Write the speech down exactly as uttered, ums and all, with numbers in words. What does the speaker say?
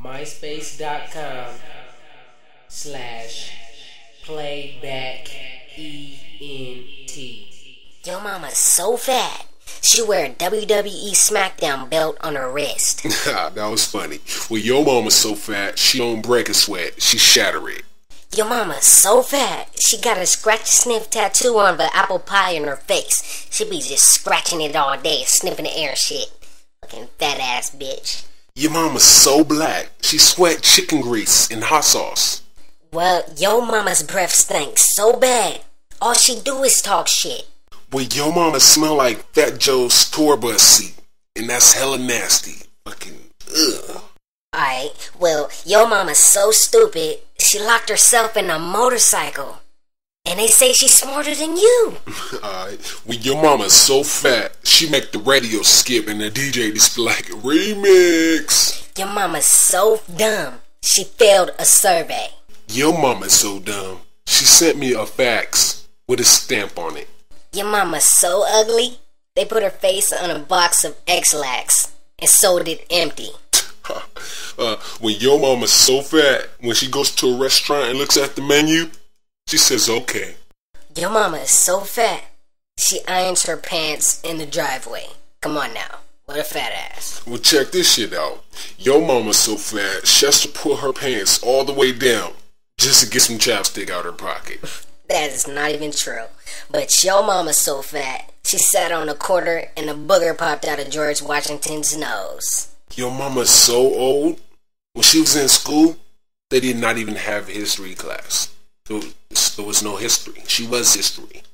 myspace.com slash playback E N T. Yo mama's so fat. She wear a W W E SmackDown belt on her wrist. That was funny. Well, your mama's so fat, she don't break a sweat. She shatter it. Your mama's so fat. She got a scratch sniff tattoo on the apple pie in her face. She be just scratching it all day, sniffing the air and shit. Fucking fat ass bitch. Your mama's so black, she sweat chicken grease and hot sauce. Well, yo mama's breath stinks so bad. All she do is talk shit. Well, your mama smell like Fat Joe's tour bus seat, and that's hella nasty. Fucking ugh. Alright, well, yo mama's so stupid, she locked herself in a motorcycle. And they say she's smarter than you. Alright, well, your mama's so fat, she make the radio skip and the D J just be like, remix. Your mama's so dumb, she failed a survey. Your mama's so dumb, she sent me a fax with a stamp on it. Your mama's so ugly, they put her face on a box of X-Lax and sold it empty. uh, when your mama's so fat, when she goes to a restaurant and looks at the menu, she says, okay. Your mama is so fat, she irons her pants in the driveway. Come on now, what a fat ass. Well, check this shit out. Your mama's so fat, she has to pull her pants all the way down just to get some chapstick out her pocket. That is not even true. But your mama's so fat, she sat on a quarter and a booger popped out of George Washington's nose. Your mama's so old, when she was in school, they did not even have history class. There was, there was no history. She was history.